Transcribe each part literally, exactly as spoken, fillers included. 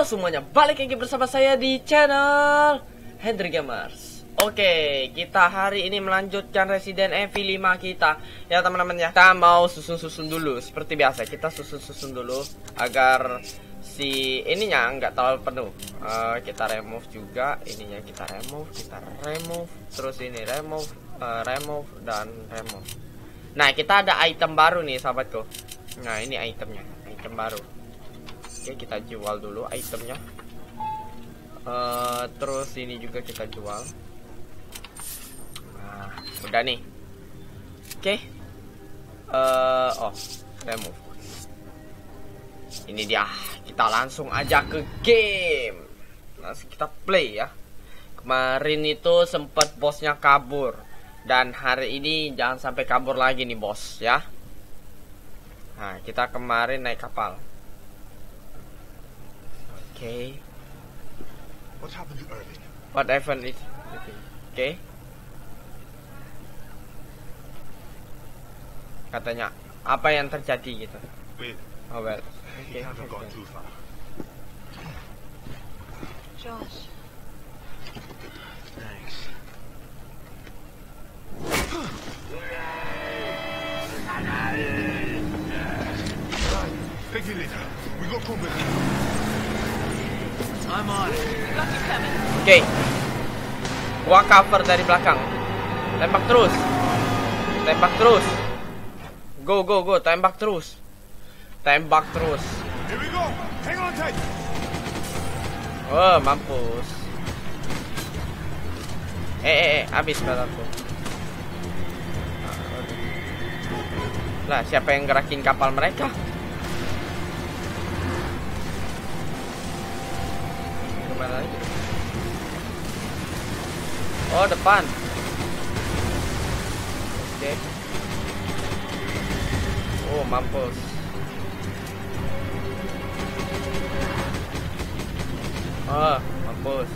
Halo semuanya, balik lagi bersama saya di channel Hendry Gamers. Oke, kita hari ini melanjutkan Resident Evil lima kita. Ya teman-teman ya, kita mau susun-susun dulu. Seperti biasa, kita susun-susun dulu agar si ininya nggak terlalu penuh. uh, Kita remove juga, ininya kita remove, kita remove. Terus ini remove, uh, remove, dan remove. Nah, kita ada item baru nih sahabatku. Nah, ini itemnya, item baru. Oke, kita jual dulu itemnya. Uh, terus ini juga kita jual. Nah, udah nih. Oke. Uh, oh, remove. Ini dia. Kita langsung aja ke game. Langsung kita play ya. Kemarin itu sempat bosnya kabur. Dan hari ini jangan sampai kabur lagi nih bos ya. Nah, kita kemarin naik kapal. Okay. What happened to Irving? What happened is okay. Katanya apa yang terjadi gitu. Wait, Oh well. he Okay. hasn't gone too far. Josh. Thanks. Thank you later. We got company. I'm on it. Got you coming. Oke. Okay. Gua cover dari belakang. Tembak terus. Tembak terus. Go go go, tembak terus. Tembak terus. Here we go. Hang on tight. Oh, mampus. Eh eh eh, habis balaku. Lah, siapa yang gerakin kapal mereka? Kemana lagi? Oh, depan. Oke. Okay. Oh, mampus. Oh, mampus.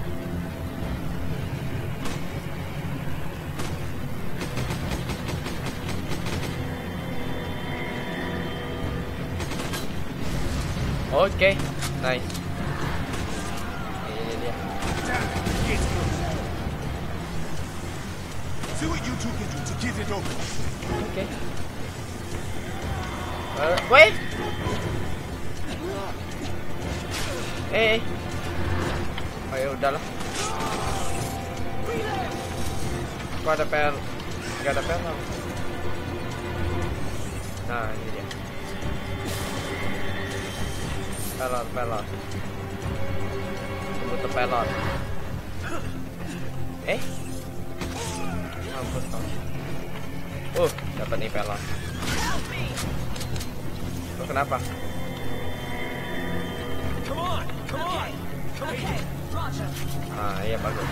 Oke, okay. Nice. Ini dia. See what you two can do to get it over. Oke. Okay. Uh, wait. Eh. Oh ya udahlah. Kok ada P L? Gak ada P L. Nah, ini dia. Pelor, pelor. Butuh pelor. Eh? Mampus dong. Uh, dapat nih pelor. Tuh kenapa? Come on, come on. Okay, Roger. Ah, iya bagus.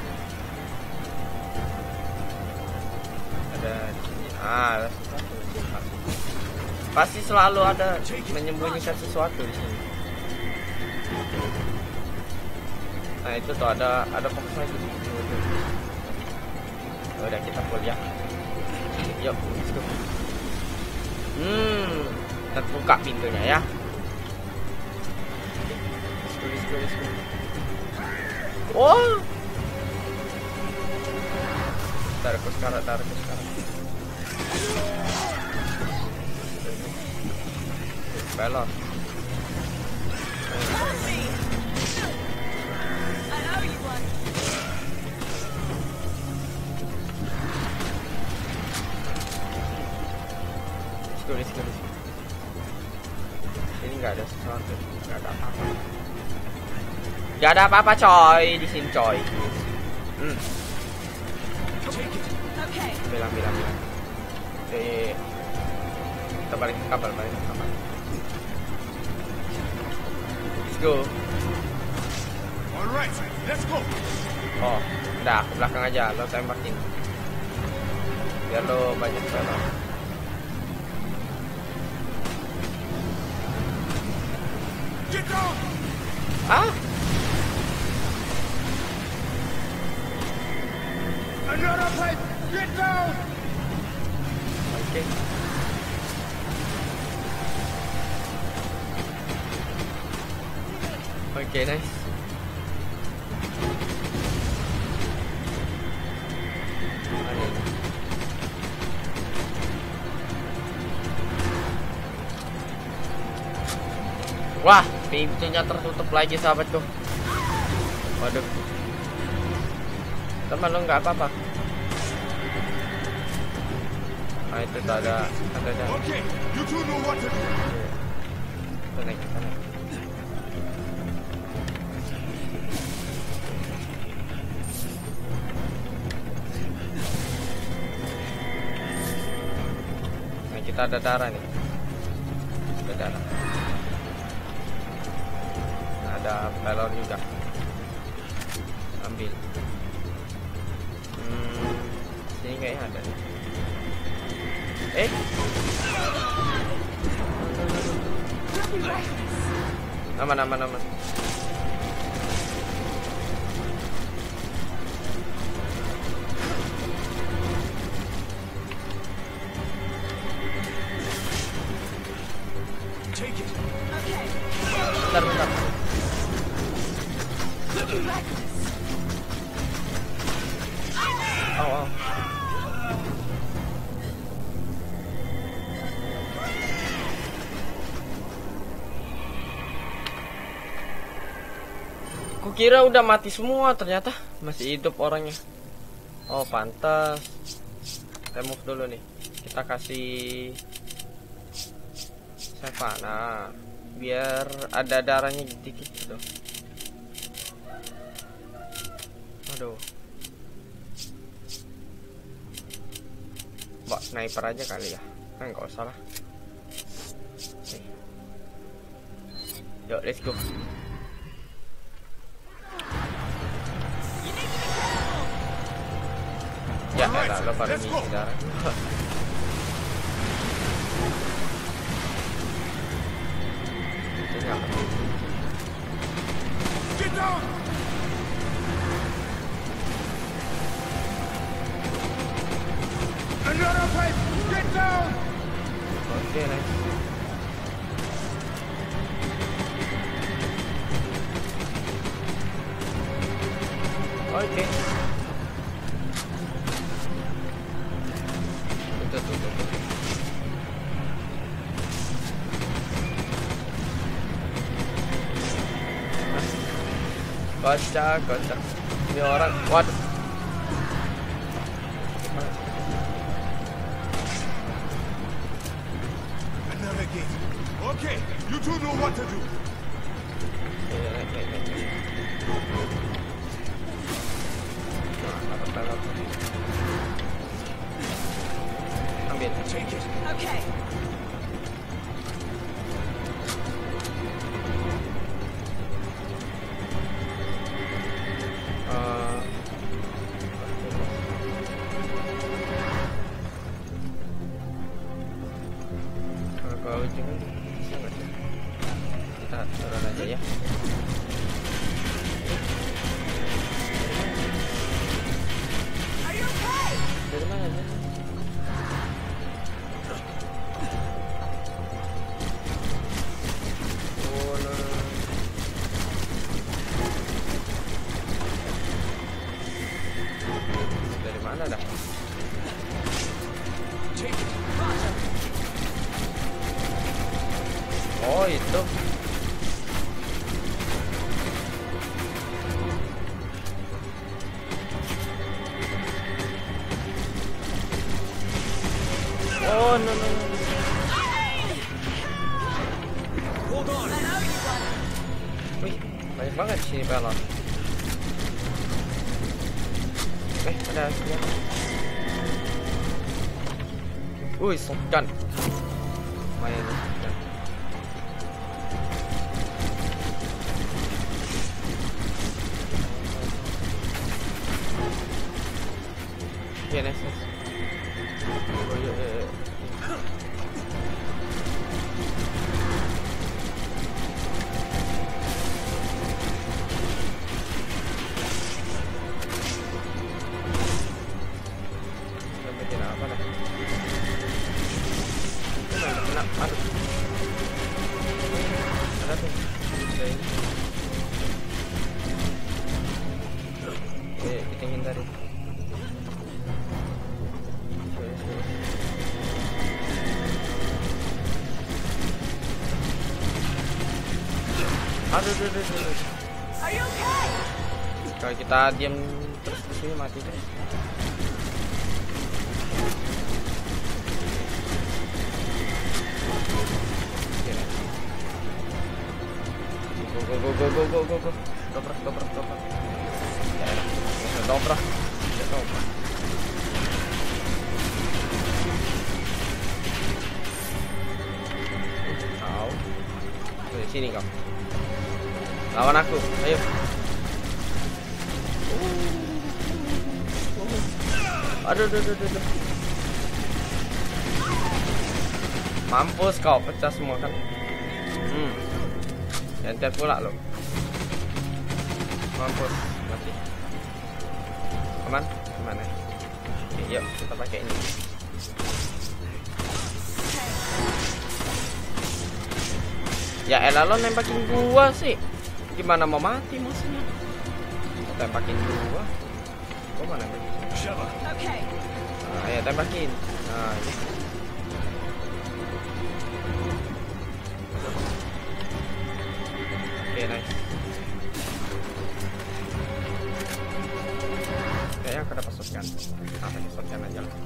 Ada di sini. Ah, ada sesuatu. Pasti selalu ada menyembunyikan sesuatu di sini. Nah, itu tuh ada ada fokus lagi. Udah kita full ya. Yuk, let's go. Hmm, terbuka pintunya ya. Let's go, let's go, let's go. Oh, tarik ke sekarang, tarik ke sekarang. Belok. Let's go, let's go, let's go. Ini nggak ada sesuatu, nggak ada apa-apa. Nggak ada apa-apa coy di sini coy. Hmm. Okay. Bilang, bilang, bilang. Oke, kita balik ke kapal, balik ke kapal. Let's go. All right, let's go. Oh, udah ke belakang aja, lo tembakin. Biar lo banyak pelor. Get down. Ah, Another pipe. Get down. oke. Okay. Oke, nice. Wah, pintunya tertutup lagi sahabatku. Waduh. Teman lo nggak apa-apa. Nah itu tak ada, ada ada. Okay, you two know what to do. Kita naik, kita naik. Nah kita ada darah nih. Ada darah. Nah, ada pelor juga. Ambil. Hmm, sini kayaknya ada nih. Eh? Aman, aman, aman. Take it. Bentar, bentar. Oh, oh. Kukira udah mati semua, ternyata masih hidup orangnya. Oh, pantas. Kita move dulu nih. Kita kasih Savana biar ada darahnya dikit gitu. Aduh. Mbak sniper aja kali ya. Kan nggak usah lah. Oke. Yuk, let's go. Ya, elah, lo pada ngisi darah. Get down. Another pipe. Get down. Oke, nice. Oke. Tuh, tuh, tuh, tuh. Kocak, kocak. Ini orang, waduh. Another gate. Okay, you two know what to do. Iya, naik, naik, naik. Nah, apa, apa, apa. Ambil. Take it. Okay. Eh, Kalau ke ujung ini bisa nggak sih? Kita turun aja ya. Are you okay? Dari mana aja? Oh, no, no, no. Dari mana dah? Take it. Oh, itu. Oh, no, no, no. Hold on. Wih, banyak banget sini pelor. Eh, ada senjata. Wih, shotgun. Lumayan nih, shotgun. Oke, nice, nice. Oh, iya, iya, iya. Bikin apa dah? Kena, kena, aduh. Ada tuh. Bisa ini. tadi. Aduh, aduh, aduh, aduh. Are you okay? Kalau kita diam terus di sini mati deh. Go go go go go go go go. Dobrak dobrak dobrak. Ya, ya, dobrak. Ya, dobrak. Kau. Di sini kau. Lawan aku, ayo. Aduh, aduh, aduh, aduh. Mampus kau, pecah semua kan. Hmm. Enter pula lo. Mampus, mati. Aman? Mana? Oke, yuk kita pakai ini. Ya elah lo nembakin gua sih. Gimana mau mati musuhnya? Tembakin gua. Gua mana nembakin? Okay. Nah, ya tembakin. Nah, ini. Oke, nice. Kayaknya aku dapat shotgun. Nah, pakai shotgun aja lah.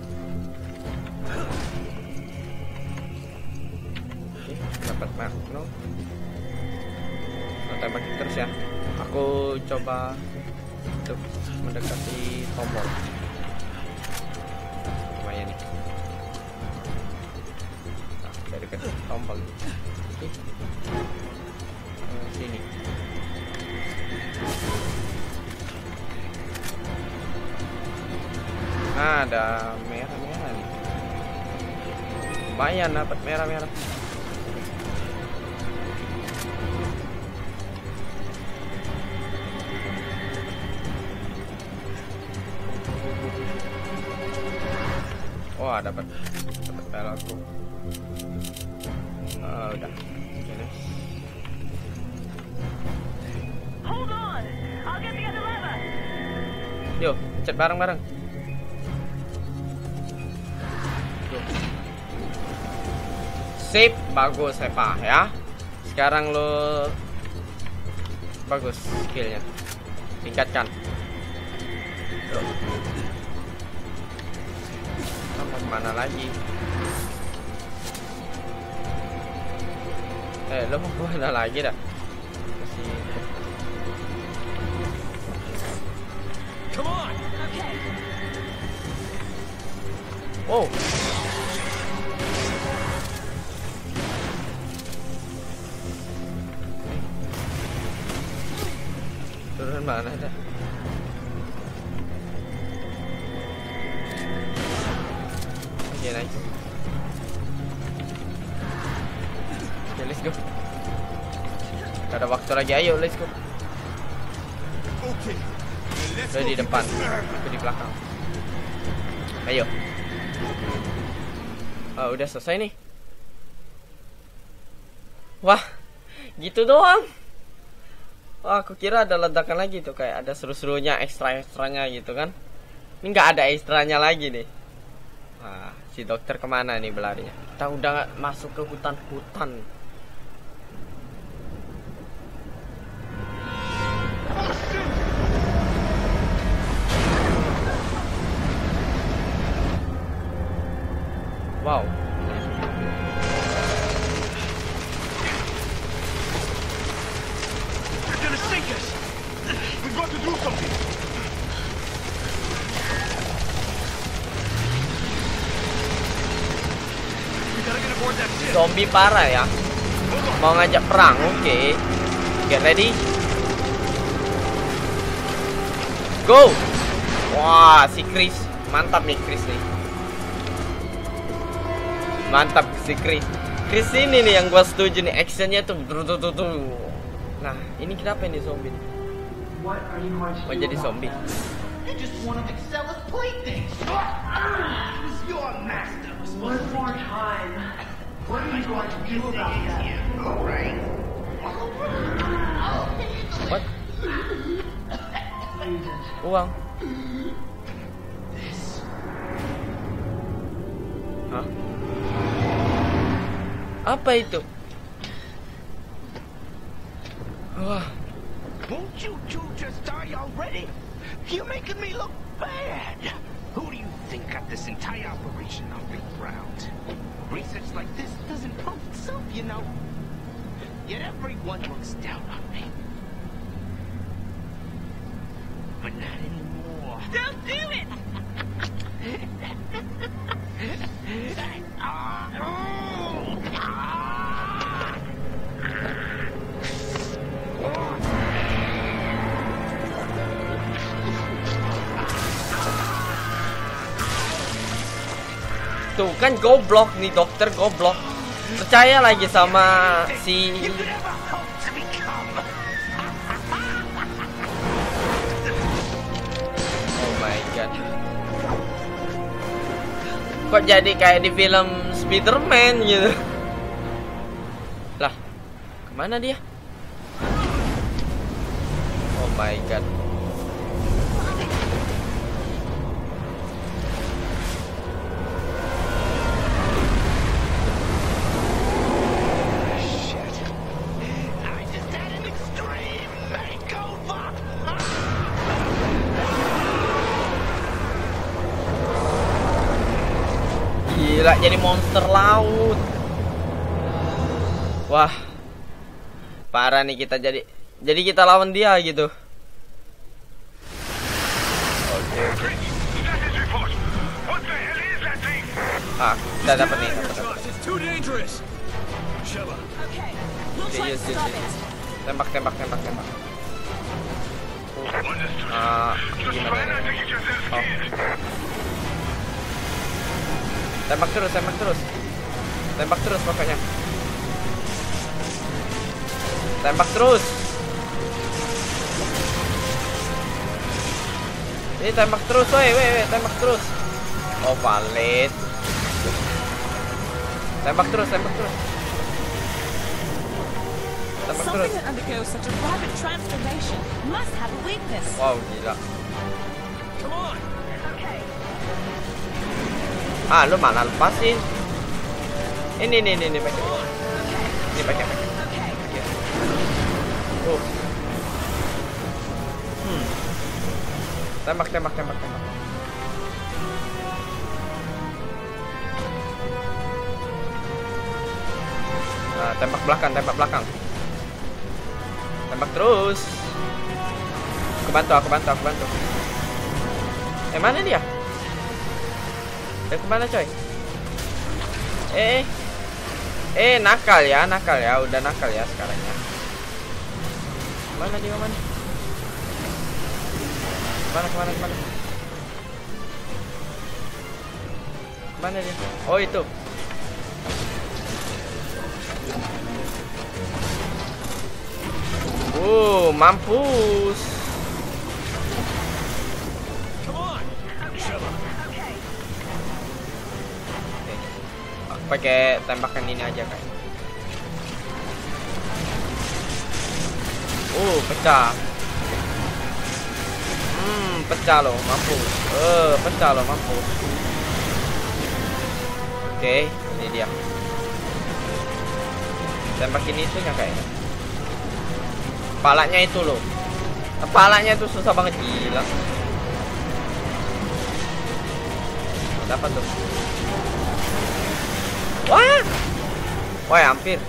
Oke, dapat magnum. Nah, tembakin terus ya. Aku coba untuk mendekati tombol. Lumayan nih. Nah, dari dekat tombol. Oke. Nah, sini. Nah, ada merah-merah nih. Lumayan dapat merah-merah. Wah, dapat dapat pelotku. Oh, udah. Oke, Hold on. I'll get the other lever. yuk, cek bareng-bareng. Sip, bagus Sepa ya. Sekarang lo bagus skillnya. Tingkatkan. Loh. Mau kemana lagi? Eh, lo mau kemana lagi dah? Masih. Come on! Okay. Oh. Turun mana dah? Oke, nice. Oke, let's go. Gak ada waktu lagi, ayo let's go. Okay. Let's Udah go di get depan, this. aku di belakang. Ayo. Oh, udah selesai nih. Wah, gitu doang. Wah, aku kira ada ledakan lagi tuh, kayak ada seru-serunya, ekstra-ekstranya gitu kan. Ini nggak ada ekstranya lagi nih. Wah, si dokter kemana nih berlarinya? Kita udah nggak masuk ke hutan-hutan. Wow. They're gonna sink us. We've got to do something. We gotta get aboard that ship. Zombie parah ya. Mau ngajak perang, oke. Okay. Get ready. Go. Wah, si Chris. Mantap nih Chris nih. Mantap si Chris. Chris ini nih yang gua setuju nih, actionnya tuh tuh tuh tuh tuh. Nah, ini kenapa ini zombie? Mau jadi zombie? You're just one of Excella's playthings. Who's your master? One more time. What are you going to do about that? All right. What? Uang. Apa itu? Wah. Won't you two just die already? You're making me look bad. Who do you think got this entire operation on big ground? Research like this doesn't prove itself, you know. Yet everyone looks down on me. But not anymore. Don't do it! Tuh kan goblok nih dokter, goblok. Percaya lagi sama si Oh my god. Kok jadi kayak di film Spider-Man gitu. Lah, kemana dia? Oh my god. Gila, jadi monster laut. Wah, parah nih kita jadi jadi kita lawan dia gitu. Oke, oke. Ah, kita dapat nih. Yes, yes, yes. Tembak, tembak, tembak, tembak. Ah, gimana? Oh. Tembak terus, tembak terus. Tembak terus pokoknya. Tembak terus. Ini tembak terus, woi, woi, tembak terus. Oh, valid. Tembak terus, tembak terus. Tembak terus. Something that undergoes such a rapid transformation must have a weakness. Wow, gila. Come on. Ah, lu malah lepasin. Ini, ini, ini, ini pakai. Ini pakai, pakai. Pakai. Oh. Hmm. Tembak, tembak, tembak, tembak. Nah, tembak belakang, tembak belakang. Tembak terus. Aku bantu, aku bantu, aku bantu. Eh, mana dia? Dia kemana coy? Eh, eh nakal ya, nakal ya, udah nakal ya sekarang ya. Mana dia mana? Kemana, kemana, kemana? Kemana dia? Oh itu. Uh, mampus. Pakai tembakan ini aja kan. Uh, pecah. Hmm, pecah loh, mampus. Eh, uh, pecah loh, mampus. Oke, okay, ini dia. Tembakin itunya kayaknya. Kepalanya itu loh. Kepalanya itu susah banget, gila. Dapat tuh. Wah, wah hampir.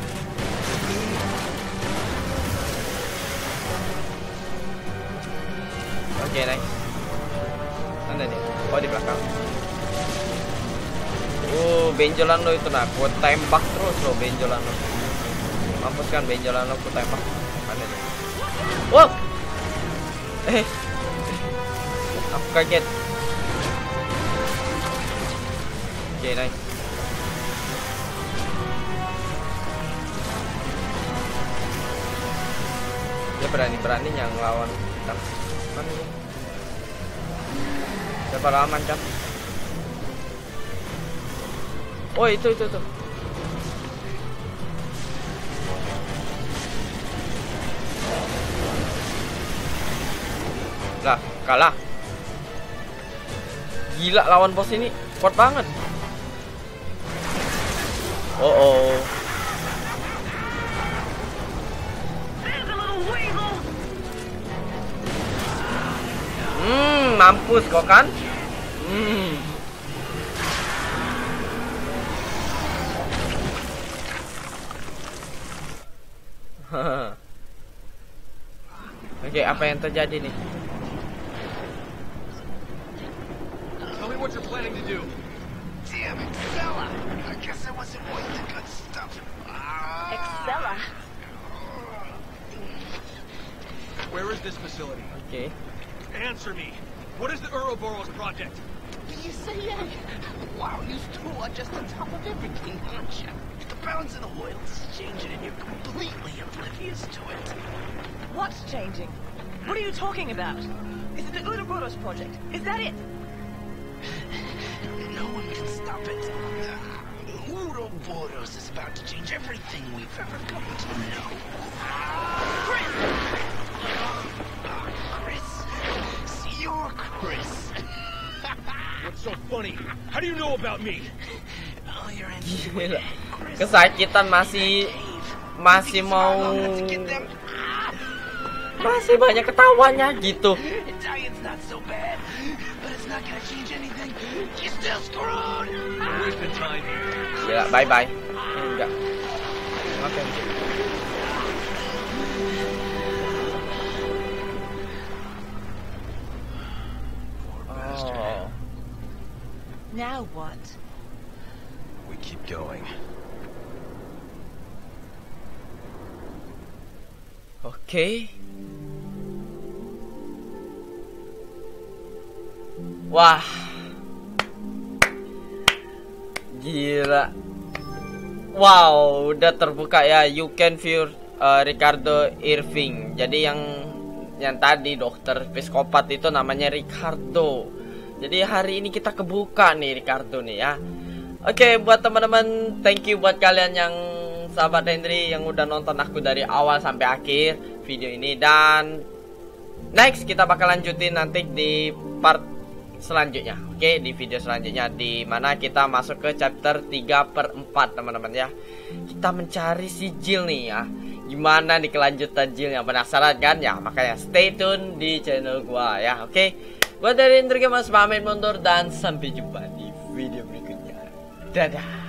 Oke, okay, nice. Mana nih? Oh, di belakang. Oh, benjolan lo itu nak. Gua tembak terus lo benjolan lo. Mampus kan benjolan lo, gua tembak. Mana nih? Wow. Eh, aku kaget. Oke, okay, nice. Dia berani-beraninya ngelawan kita. Mana dia? Siapa aman kan? Oh itu itu tuh. Lah kalah. Gila lawan bos ini kuat banget. Oh oh. mampus kok kan? Hmm. Oke, apa yang terjadi nih? Tell me what you're planning to do. Damn it, fella! I guess I wasn't worth the good stuff. Ah. Excella. Where is this facility? Oke. Answer me. What is the Ouroboros project? You say yeah? Wow, you two are just on top of everything, aren't you? The balance of the world is changing and you're completely oblivious to it. What's changing? What are you talking about? Is it the Ouroboros project? Is that it? No one can stop it. Uh, Ouroboros is about to change everything we've ever come to know. Chris! Uh, Chris. See, you're Chris. What's so funny? How do you know about me? Oh, you're in Gila. Kesakitan masih masih mau masih banyak ketawanya gitu. Italian's not so bad, but it's not gonna change anything. You're still screwed. Wasting time here. Gila, bye bye. Enggak. Oke. Oh. Now what? We keep going. Oke. Wah. Gila. Wow, udah terbuka ya. You can view uh, Ricardo Irving. Jadi yang yang tadi dokter psikopat itu namanya Ricardo. Jadi hari ini kita kebuka nih Ricardo nih ya. Oke, buat teman-teman, thank you buat kalian yang sahabat Henry yang udah nonton aku dari awal sampai akhir video ini. Dan next kita bakal lanjutin nanti di part selanjutnya. Oke, di video selanjutnya di mana kita masuk ke chapter tiga per empat teman-teman ya. Kita mencari si Jill nih ya. Gimana nih kelanjutan Jillnya? Penasaran kan ya? Makanya stay tune di channel gua ya. Oke. Gua dari Hendry Gamers pamit mundur dan sampai jumpa di video berikutnya. Dadah.